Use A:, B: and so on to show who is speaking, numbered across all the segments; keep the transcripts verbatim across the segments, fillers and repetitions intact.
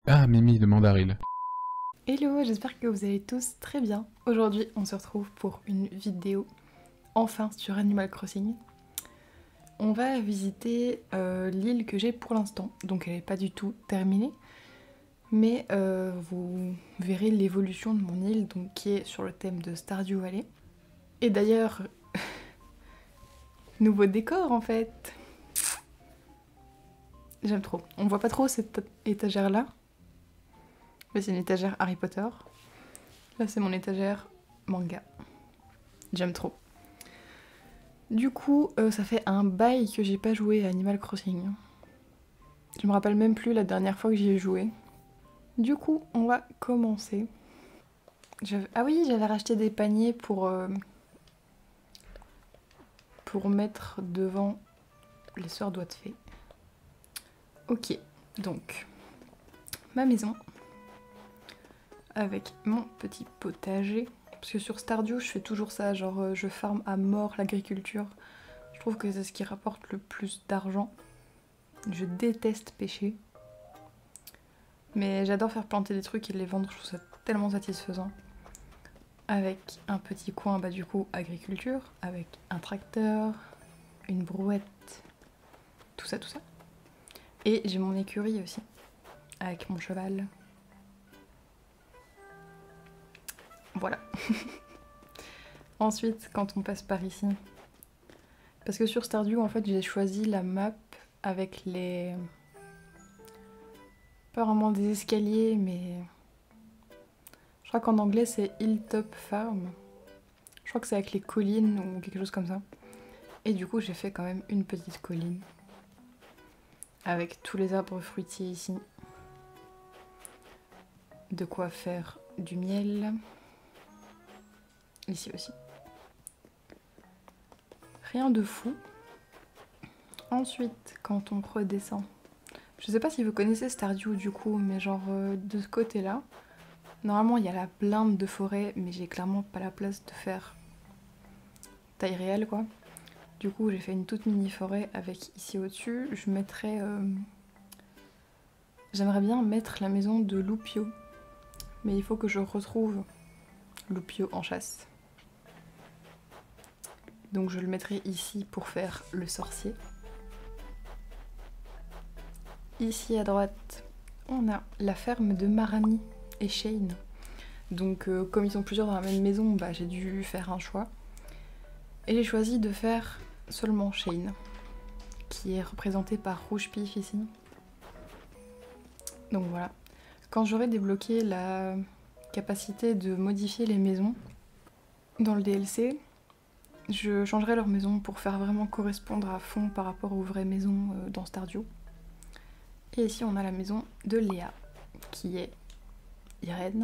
A: Ah, Mimi de Mandaril.
B: Hello, j'espère que vous allez tous très bien. Aujourd'hui, on se retrouve pour une vidéo, enfin sur Animal Crossing. On va visiter euh, l'île que j'ai pour l'instant, donc elle n'est pas du tout terminée. Mais euh, vous verrez l'évolution de mon île, donc qui est sur le thème de Stardew Valley. Et d'ailleurs, nouveau décor en fait. J'aime trop. On voit pas trop cette étagère là. Là c'est une étagère Harry Potter. Là c'est mon étagère manga. J'aime trop. Du coup, euh, ça fait un bail que j'ai pas joué à Animal Crossing. Je me rappelle même plus la dernière fois que j'y ai joué. Du coup, on va commencer. Ah oui, j'avais racheté des paniers pour, euh, pour mettre devant les sœurs doigts de fée. Ok, donc ma maison avec mon petit potager. Parce que sur Stardew, je fais toujours ça, genre euh, je farme à mort l'agriculture. Je trouve que c'est ce qui rapporte le plus d'argent. Je déteste pêcher. Mais j'adore faire planter des trucs et les vendre, je trouve ça tellement satisfaisant. Avec un petit coin, bah du coup, agriculture, avec un tracteur, une brouette, tout ça, tout ça. Et j'ai mon écurie aussi, avec mon cheval. Voilà. Ensuite, quand on passe par ici, parce que sur Stardew, en fait, j'ai choisi la map avec les... pas vraiment des escaliers, mais... je crois qu'en anglais, c'est Hilltop Farm. Je crois que c'est avec les collines ou quelque chose comme ça. Et du coup, j'ai fait quand même une petite colline. Avec tous les arbres fruitiers ici. De quoi faire du miel. Ici aussi. Rien de fou. Ensuite, quand on redescend... je sais pas si vous connaissez Stardew du coup, mais genre euh, de ce côté-là, normalement il y a la blinde de forêt, mais j'ai clairement pas la place de faire taille réelle quoi. Du coup j'ai fait une toute mini forêt avec ici au-dessus, je mettrais... Euh... j'aimerais bien mettre la maison de Loupio, mais il faut que je retrouve Loupio en chasse. Donc je le mettrai ici pour faire le sorcier. Ici à droite, on a la ferme de Marani et Shane. Donc euh, comme ils sont plusieurs dans la même maison, bah, j'ai dû faire un choix. Et j'ai choisi de faire seulement Shane, qui est représenté par Rouge Pif ici. Donc voilà. Quand j'aurai débloqué la capacité de modifier les maisons dans le D L C, je changerai leur maison pour faire vraiment correspondre à fond par rapport aux vraies maisons euh, dans Stardew. Et ici on a la maison de Léa, qui est Irène.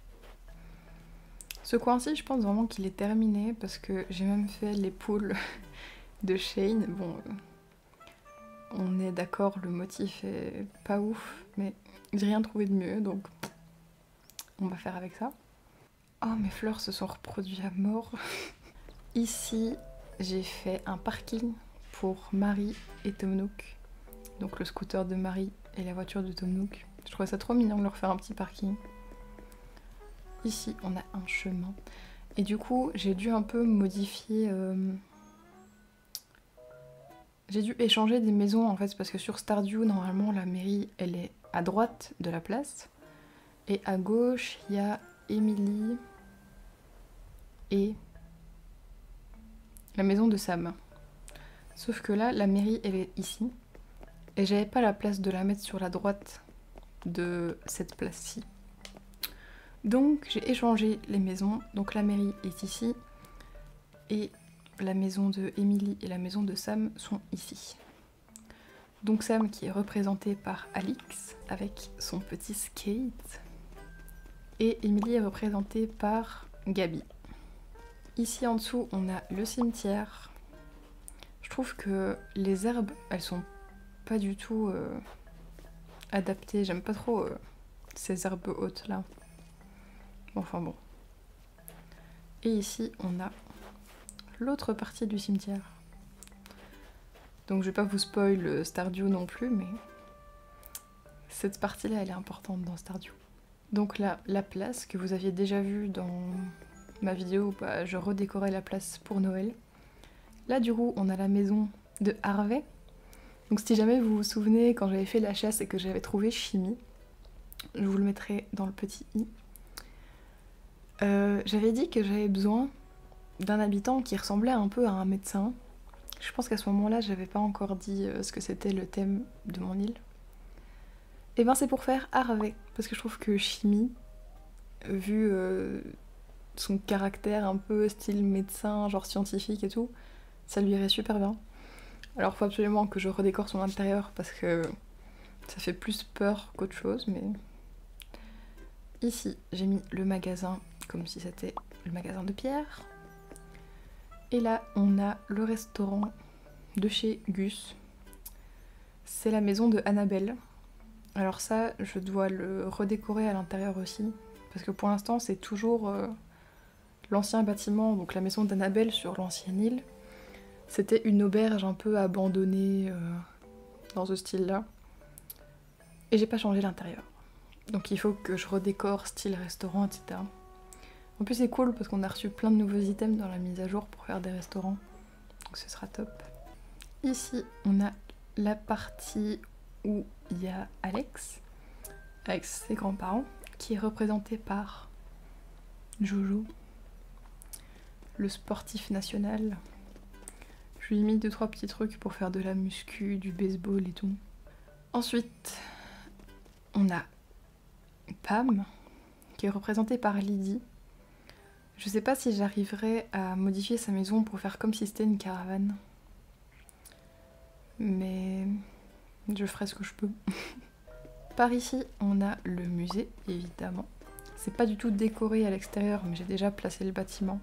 B: Ce coin-ci, je pense vraiment qu'il est terminé parce que j'ai même fait les poules de Shane. Bon, euh, on est d'accord, le motif est pas ouf, mais j'ai rien trouvé de mieux, donc on va faire avec ça. Oh, mes fleurs se sont reproduites à mort. Ici, j'ai fait un parking pour Marie et Tom Nook. Donc le scooter de Marie et la voiture de Tom Nook. Je trouvais ça trop mignon de leur faire un petit parking. Ici, on a un chemin. Et du coup, j'ai dû un peu modifier... Euh... J'ai dû échanger des maisons, en fait, parce que sur Stardew, normalement, la mairie, elle est à droite de la place. Et à gauche, il y a Emily et la maison de Sam. Sauf que là, la mairie, elle est ici. Et j'avais pas la place de la mettre sur la droite de cette place-ci. Donc j'ai échangé les maisons, donc la mairie est ici, et la maison de Emily et la maison de Sam sont ici. Donc Sam qui est représenté par Alix, avec son petit skate, et Emily est représentée par Gabi. Ici en dessous on a le cimetière. Je trouve que les herbes, elles sont pas du tout euh, adaptées, j'aime pas trop euh, ces herbes hautes là. Enfin bon. Et ici, on a l'autre partie du cimetière. Donc je vais pas vous spoil Stardew non plus, mais Cette partie-là, elle est importante dans Stardew. Donc là, la place que vous aviez déjà vue dans ma vidéo, bah, je redécorais la place pour Noël. Là, du coup, on a la maison de Harvey. Donc si jamais vous vous souvenez, quand j'avais fait la chasse et que j'avais trouvé Chimie, je vous le mettrai dans le petit i. Euh, j'avais dit que j'avais besoin d'un habitant qui ressemblait un peu à un médecin. Je pense qu'à ce moment-là, j'avais pas encore dit euh, ce que c'était le thème de mon île. Et ben c'est pour faire Harvey, parce que je trouve que Chimie, vu euh, son caractère un peu style médecin, genre scientifique et tout, ça lui irait super bien. Alors faut absolument que je redécore son intérieur parce que ça fait plus peur qu'autre chose, mais... Ici, j'ai mis le magasin comme si c'était le magasin de Pierre. Et là, on a le restaurant de chez Gus. C'est la maison de Annabelle. Alors ça, je dois le redécorer à l'intérieur aussi, parce que pour l'instant, c'est toujours euh, l'ancien bâtiment, donc la maison d'Annabelle sur l'ancienne île. C'était une auberge un peu abandonnée euh, dans ce style-là. Et j'ai pas changé l'intérieur. Donc il faut que je redécore style restaurant, et cetera. En plus c'est cool parce qu'on a reçu plein de nouveaux items dans la mise à jour pour faire des restaurants. Donc ce sera top. Ici on a la partie où il y a Alex, avec ses grands-parents, qui est représenté par Jojo, le sportif national. Je lui ai mis deux trois petits trucs pour faire de la muscu, du baseball et tout. Ensuite, on a Pam, qui est représentée par Lydie. Je sais pas si j'arriverai à modifier sa maison pour faire comme si c'était une caravane. Mais je ferai ce que je peux. Par ici, on a le musée, évidemment. C'est pas du tout décoré à l'extérieur, mais j'ai déjà placé le bâtiment.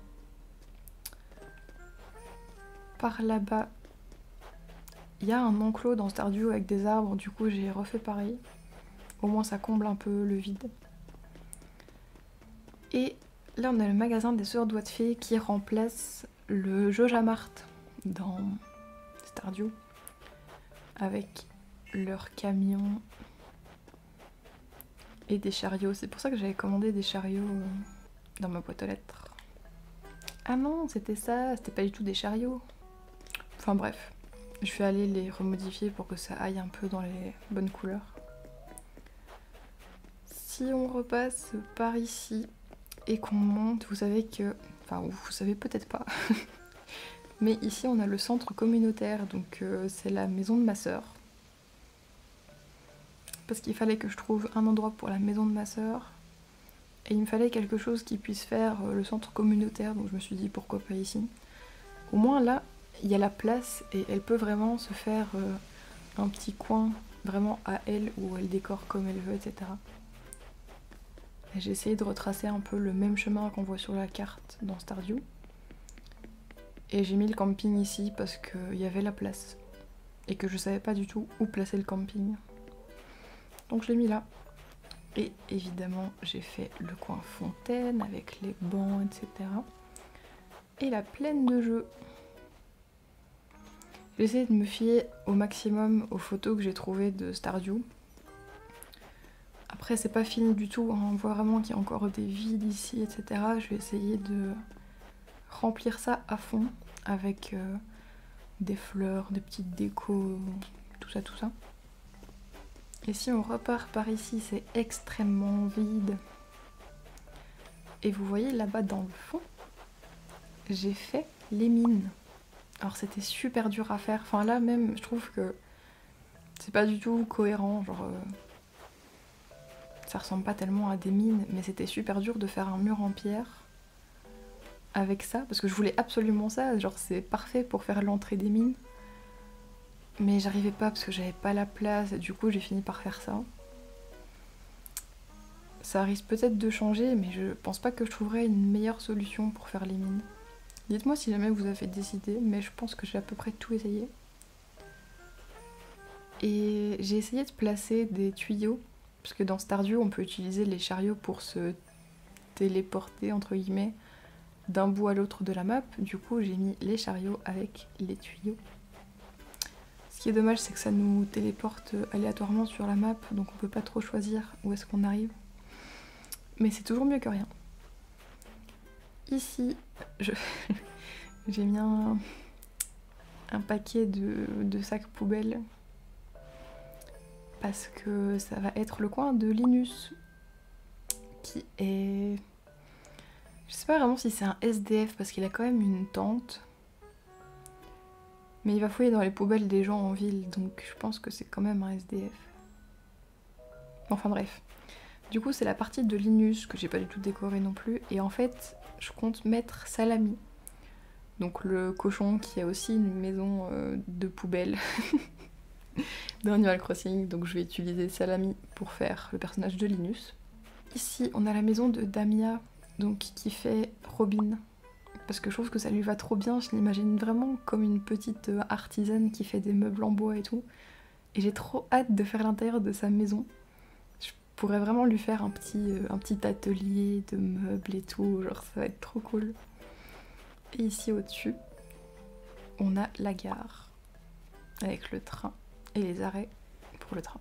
B: Par là-bas, il y a un enclos dans Stardew avec des arbres, du coup j'ai refait pareil. Au moins ça comble un peu le vide. Et là on a le magasin des Sœurs Doigts de Fée qui remplace le Jojamart dans Stardew. Avec leurs camions et des chariots. C'est pour ça que j'avais commandé des chariots dans ma boîte aux lettres. Ah non, c'était ça, c'était pas du tout des chariots. Enfin bref, je vais aller les remodifier pour que ça aille un peu dans les bonnes couleurs. Si on repasse par ici et qu'on monte, vous savez que... Enfin, vous savez peut-être pas. Mais ici, on a le centre communautaire, donc euh, c'est la maison de ma sœur. Parce qu'il fallait que je trouve un endroit pour la maison de ma sœur. Et il me fallait quelque chose qui puisse faire euh, le centre communautaire, donc je me suis dit pourquoi pas ici. Au moins là, il y a la place et elle peut vraiment se faire euh, un petit coin vraiment à elle où elle décore comme elle veut, et cetera. Et j'ai essayé de retracer un peu le même chemin qu'on voit sur la carte dans Stardew. Et j'ai mis le camping ici parce qu'il y avait la place. Et que je savais pas du tout où placer le camping. Donc je l'ai mis là. Et évidemment, j'ai fait le coin fontaine avec les bancs, et cetera. Et la plaine de jeux. J'ai essayé de me fier au maximum aux photos que j'ai trouvées de Stardew. Après, c'est pas fini du tout, hein. On voit vraiment qu'il y a encore des vides ici, et cetera. Je vais essayer de remplir ça à fond avec euh, des fleurs, des petites décos, tout ça, tout ça. Et si on repart par ici, c'est extrêmement vide. Et vous voyez là-bas dans le fond, j'ai fait les mines. Alors c'était super dur à faire. Enfin là même, je trouve que c'est pas du tout cohérent. Genre, euh, ça ressemble pas tellement à des mines, mais c'était super dur de faire un mur en pierre avec ça, parce que je voulais absolument ça. Genre c'est parfait pour faire l'entrée des mines. Mais j'arrivais pas parce que j'avais pas la place, et du coup j'ai fini par faire ça. Ça risque peut-être de changer, mais je pense pas que je trouverai une meilleure solution pour faire les mines. Dites-moi si jamais vous avez décidé, mais je pense que j'ai à peu près tout essayé. Et j'ai essayé de placer des tuyaux, parce que dans Stardew on peut utiliser les chariots pour se téléporter entre guillemets d'un bout à l'autre de la map. Du coup j'ai mis les chariots avec les tuyaux. Ce qui est dommage, c'est que ça nous téléporte aléatoirement sur la map, donc on peut pas trop choisir où est-ce qu'on arrive. Mais c'est toujours mieux que rien. Ici, je... j'ai mis un, un paquet de, de sacs poubelles parce que ça va être le coin de Linus qui est... Je sais pas vraiment si c'est un S D F parce qu'il a quand même une tente. Mais il va fouiller dans les poubelles des gens en ville, donc je pense que c'est quand même un S D F. Enfin bref. Du coup, c'est la partie de Linus que j'ai pas du tout décorée non plus. Et en fait, je compte mettre Salami. Donc le cochon qui a aussi une maison euh, de poubelle dans Animal Crossing. Donc je vais utiliser Salami pour faire le personnage de Linus. Ici, on a la maison de Damia, donc qui fait Robin. Parce que je trouve que ça lui va trop bien, je l'imagine vraiment comme une petite artisane qui fait des meubles en bois et tout. Et j'ai trop hâte de faire l'intérieur de sa maison. Je pourrais vraiment lui faire un petit, un petit atelier de meubles et tout, genre ça va être trop cool. Et ici au-dessus, on a la gare, avec le train et les arrêts pour le train.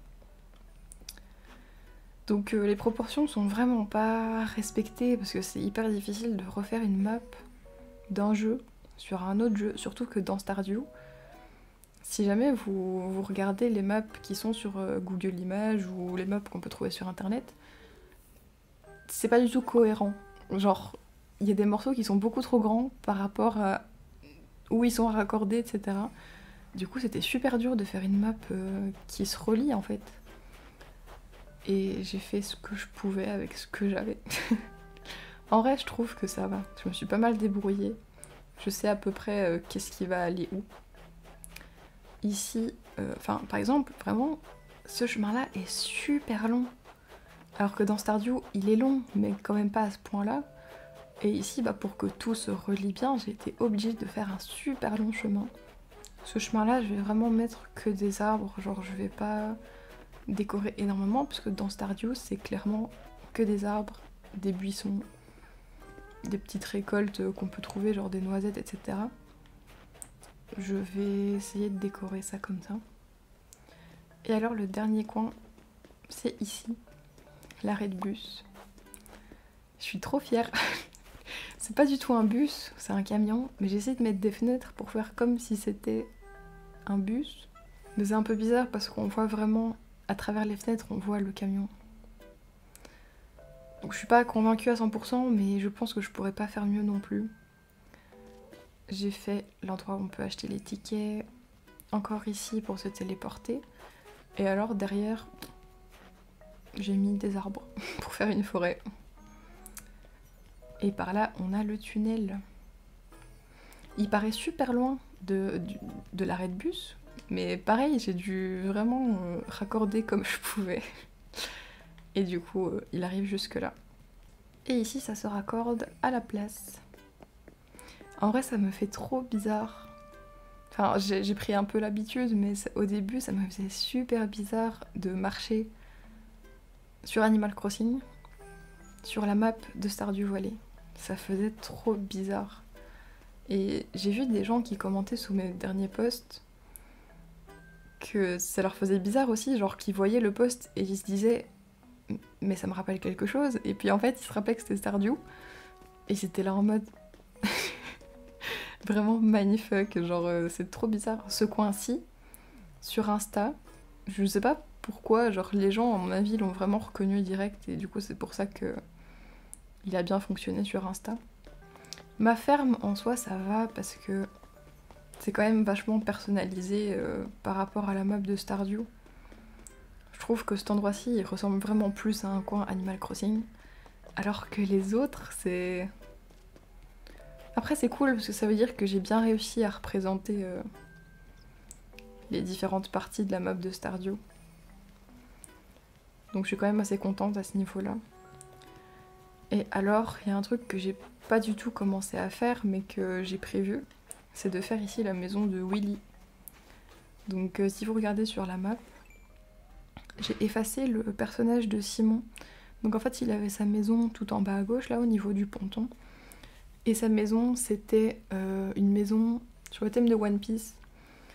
B: Donc euh, les proportions sont vraiment pas respectées parce que c'est hyper difficile de refaire une map d'un jeu sur un autre jeu, surtout que dans Stardew, si jamais vous, vous regardez les maps qui sont sur euh, Google Images ou les maps qu'on peut trouver sur internet, c'est pas du tout cohérent. Genre, il y a des morceaux qui sont beaucoup trop grands par rapport à où ils sont raccordés, et cetera. Du coup, c'était super dur de faire une map euh, qui se relie en fait. Et j'ai fait ce que je pouvais avec ce que j'avais. En vrai, je trouve que ça va. Je me suis pas mal débrouillée. Je sais à peu près euh, qu'est-ce qui va aller où. Ici, enfin, euh, par exemple, vraiment, ce chemin-là est super long. Alors que dans Stardew, il est long, mais quand même pas à ce point-là. Et ici, bah, pour que tout se relie bien, j'ai été obligée de faire un super long chemin. Ce chemin-là, je vais vraiment mettre que des arbres. Genre, je vais pas décorer énormément, parce que dans Stardew, c'est clairement que des arbres, des buissons, des petites récoltes qu'on peut trouver, genre des noisettes, et cetera. Je vais essayer de décorer ça comme ça. Et alors le dernier coin, c'est ici, l'arrêt de bus. Je suis trop fière. C'est pas du tout un bus, c'est un camion, mais j'essaie de mettre des fenêtres pour faire comme si c'était un bus. Mais c'est un peu bizarre parce qu'on voit vraiment, à travers les fenêtres, on voit le camion. Donc je suis pas convaincue à cent pour cent, mais je pense que je pourrais pas faire mieux non plus. J'ai fait l'endroit où on peut acheter les tickets, encore ici pour se téléporter. Et alors derrière, j'ai mis des arbres pour faire une forêt. Et par là, on a le tunnel. Il paraît super loin de, de, de l'arrêt de bus, mais pareil, j'ai dû vraiment euh, raccorder comme je pouvais. Et du coup, euh, il arrive jusque là. Et ici, ça se raccorde à la place. En vrai, ça me fait trop bizarre. Enfin, j'ai pris un peu l'habitude, mais au début, ça me faisait super bizarre de marcher sur Animal Crossing, sur la map de Stardew Valley. Ça faisait trop bizarre. Et j'ai vu des gens qui commentaient sous mes derniers posts que ça leur faisait bizarre aussi, genre qu'ils voyaient le post et ils se disaient « mais ça me rappelle quelque chose ». Et puis en fait, ils se rappelaient que c'était Stardew. Et c'était là en mode... vraiment magnifique, genre euh, c'est trop bizarre. Ce coin-ci, sur Insta, je sais pas pourquoi, genre les gens à mon avis l'ont vraiment reconnu direct et du coup c'est pour ça que il a bien fonctionné sur Insta. Ma ferme en soi ça va parce que c'est quand même vachement personnalisé euh, par rapport à la map de Stardew. Je trouve que cet endroit-ci il ressemble vraiment plus à un coin Animal Crossing, alors que les autres c'est... Après c'est cool parce que ça veut dire que j'ai bien réussi à représenter euh, les différentes parties de la map de Stardew. Donc je suis quand même assez contente à ce niveau-là. Et alors, il y a un truc que j'ai pas du tout commencé à faire, mais que j'ai prévu, c'est de faire ici la maison de Willy. Donc euh, si vous regardez sur la map, j'ai effacé le personnage de Simon. Donc en fait, il avait sa maison tout en bas à gauche, là au niveau du ponton. Et sa maison, c'était euh, une maison sur le thème de One Piece.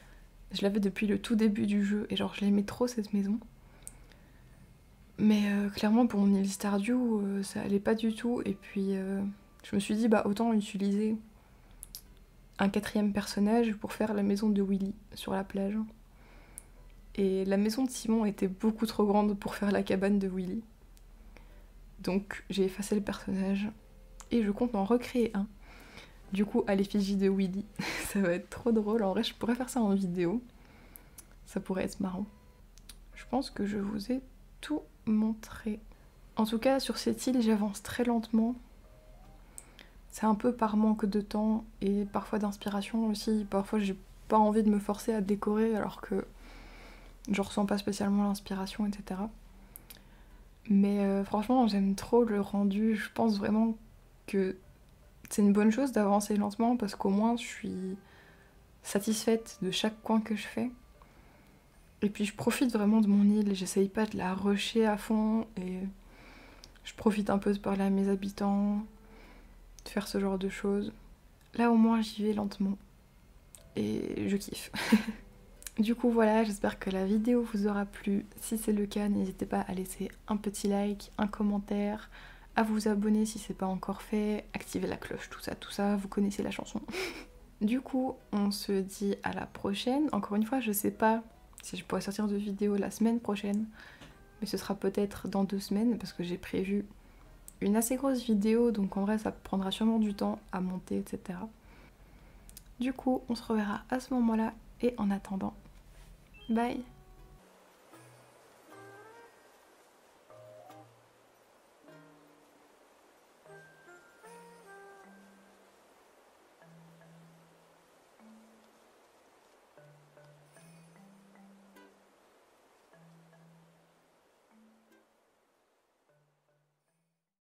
B: Je l'avais depuis le tout début du jeu et genre je l'aimais trop cette maison. Mais euh, clairement pour mon île Stardew, euh, ça allait pas du tout. Et puis euh, je me suis dit bah autant utiliser un quatrième personnage pour faire la maison de Willy sur la plage. Et la maison de Simon était beaucoup trop grande pour faire la cabane de Willy. Donc j'ai effacé le personnage et je compte en recréer un. Du coup à l'effigie de Willy. Ça va être trop drôle. En vrai je pourrais faire ça en vidéo. Ça pourrait être marrant. Je pense que je vous ai tout montré. En tout cas sur cette île j'avance très lentement. C'est un peu par manque de temps et parfois d'inspiration aussi. Parfois j'ai pas envie de me forcer à décorer alors que je ressens pas spécialement l'inspiration, et cetera. Mais euh, franchement j'aime trop le rendu. Je pense vraiment que c'est une bonne chose d'avancer lentement parce qu'au moins je suis satisfaite de chaque coin que je fais. Et puis je profite vraiment de mon île, j'essaye pas de la rusher à fond et je profite un peu de parler à mes habitants, de faire ce genre de choses. Là au moins j'y vais lentement et je kiffe. Du coup voilà, j'espère que la vidéo vous aura plu. Si c'est le cas, n'hésitez pas à laisser un petit like, un commentaire, à vous abonner si c'est pas encore fait, activer la cloche, tout ça, tout ça, vous connaissez la chanson. Du coup, on se dit à la prochaine. Encore une fois, je sais pas si je pourrais sortir de vidéo la semaine prochaine, mais ce sera peut-être dans deux semaines parce que j'ai prévu une assez grosse vidéo, donc en vrai ça prendra sûrement du temps à monter, et cetera. Du coup, on se reverra à ce moment-là et en attendant, bye!